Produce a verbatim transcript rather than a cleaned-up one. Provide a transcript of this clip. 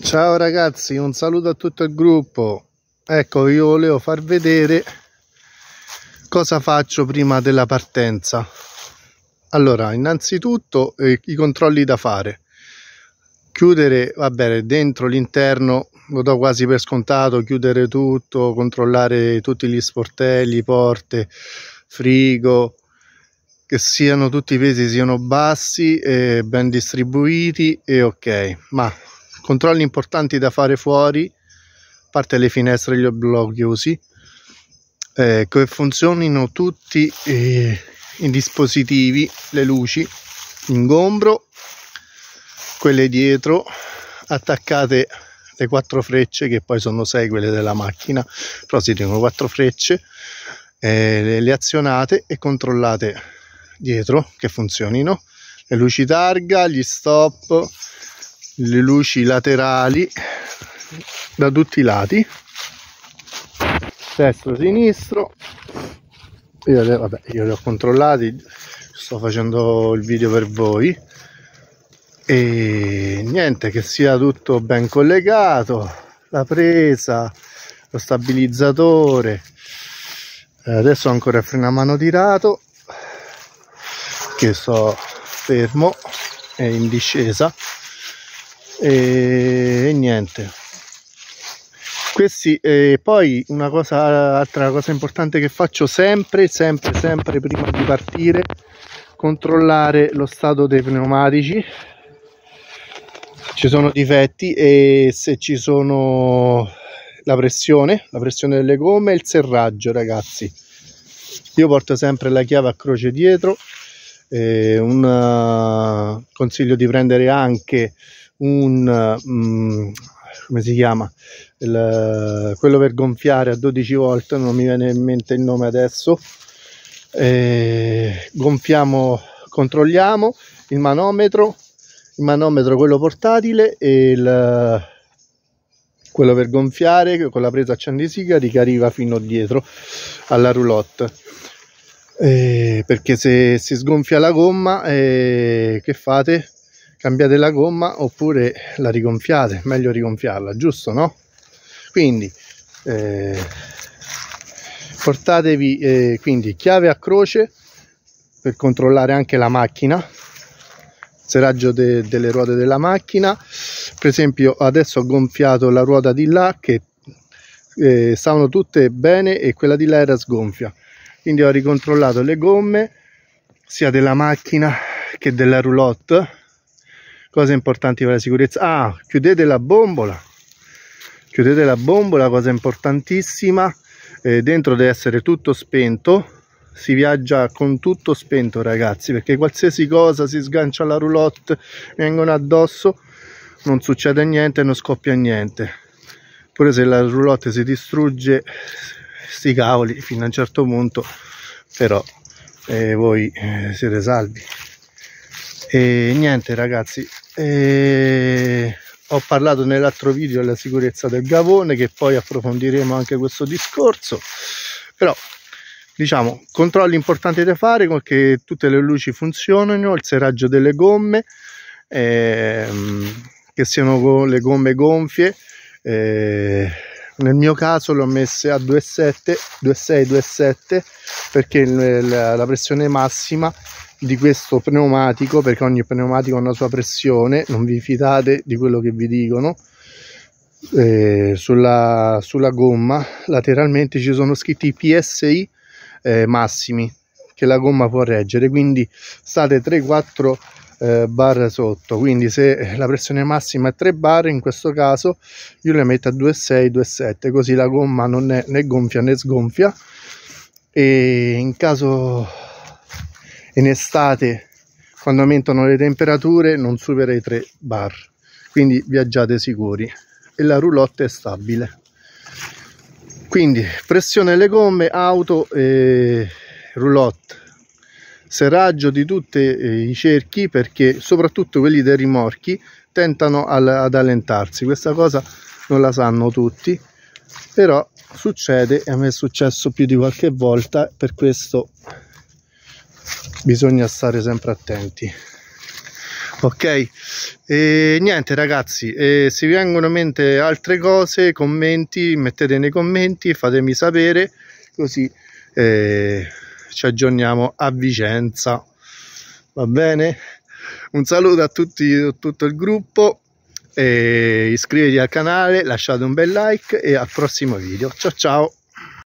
Ciao ragazzi, un saluto a tutto il gruppo. Ecco, io volevo far vedere cosa faccio prima della partenza. Allora, innanzitutto eh, i controlli da fare. Chiudere, va bene, dentro l'interno lo do quasi per scontato, chiudere tutto, controllare tutti gli sportelli, porte, frigo, che siano tutti i pesi siano bassi e ben distribuiti e ok. Ma controlli importanti da fare fuori, a parte le finestre e gli oblò chiusi, eh, che funzionino tutti eh, i dispositivi, le luci, ingombro, quelle dietro, attaccate le quattro frecce, che poi sono sei quelle della macchina, però si dicono quattro frecce, eh, le, le azionate e controllate dietro che funzionino, le luci targa, gli stop, le luci laterali da tutti i lati, destro, sinistro. Io, vabbè, io li ho controllati, sto facendo il video per voi e niente, che sia tutto ben collegato, la presa, lo stabilizzatore. Adesso ho ancora il freno a mano tirato, che sto fermo e in discesa. E, e niente, questi eh, poi una cosa, altra cosa importante che faccio sempre sempre sempre prima di partire: controllare lo stato dei pneumatici, ci sono difetti e se ci sono la pressione la pressione delle gomme e il serraggio. Ragazzi, io porto sempre la chiave a croce dietro. Eh, un uh, consiglio di prendere anche un um, come si chiama il, quello per gonfiare a dodici volt, non mi viene in mente il nome adesso. Eh, gonfiamo, controlliamo il manometro il manometro quello portatile e il, quello per gonfiare con la presa accendisigari che arriva fino dietro alla roulotte. Eh, perché se si sgonfia la gomma, eh, che fate? Cambiate la gomma oppure la rigonfiate, meglio rigonfiarla, giusto, no? Quindi eh, portatevi eh, quindi chiave a croce per controllare anche la macchina, serraggio de, delle ruote della macchina. Per esempio adesso ho gonfiato la ruota di là, che eh, stavano tutte bene e quella di là era sgonfia, quindi ho ricontrollato le gomme sia della macchina che della roulotte. Cose importanti per la sicurezza: ah, chiudete la bombola chiudete la bombola, cosa importantissima. Eh, dentro deve essere tutto spento, si viaggia con tutto spento, ragazzi, perché qualsiasi cosa si sgancia la roulotte, vengono addosso, non succede niente, non scoppia niente. Pure se la roulotte si distrugge, sti cavoli, fino a un certo punto, però eh, voi eh, siete salvi. E niente ragazzi, eh, ho parlato nell'altro video della sicurezza del gavone, che poi approfondiremo anche questo discorso. Però diciamo, controlli importanti da fare, che tutte le luci funzionino, il serraggio delle gomme, ehm, che siano le gomme gonfie. Eh, nel mio caso le ho messe a due virgola sette, due virgola sei, due virgola sette, perché la, la pressione massima di questo pneumatico, perché ogni pneumatico ha una sua pressione, non vi fidate di quello che vi dicono. Eh, sulla, sulla gomma lateralmente ci sono scritti i P S I eh, massimi che la gomma può reggere, quindi state tre quattro eh, bar sotto. Quindi se la pressione massima è tre bar, in questo caso io le metto a due virgola sei, due virgola sette, così la gomma non è né gonfia né sgonfia. E in caso in estate, quando aumentano le temperature, non supera i tre bar, quindi viaggiate sicuri e la roulotte è stabile. Quindi pressione delle gomme, auto e roulotte, serraggio di tutti i cerchi, perché soprattutto quelli dei rimorchi tentano ad allentarsi. Questa cosa non la sanno tutti, però succede, e a me è successo più di qualche volta, per questo bisogna stare sempre attenti. ok. E niente ragazzi, e se vi vengono in mente altre cose, commenti, mettete nei commenti, fatemi sapere, così eh, ci aggiorniamo a Vicenza, va bene? Un saluto a tutti, a tutto il gruppo, e iscrivetevi al canale, lasciate un bel like e al prossimo video. Ciao ciao.